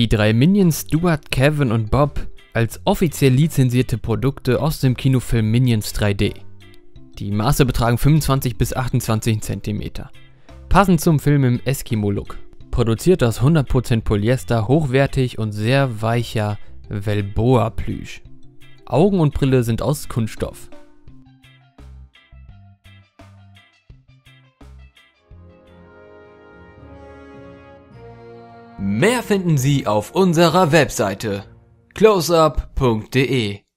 Die drei Minions Stuart, Kevin und Bob als offiziell lizenzierte Produkte aus dem Kinofilm Minions 3D. Die Maße betragen 25 bis 28 cm. Passend zum Film im Eskimo-Look. Produziert aus 100% Polyester, hochwertig und sehr weicher Velboa-Plüsch. Augen und Brille sind aus Kunststoff. Mehr finden Sie auf unserer Webseite closeup.de.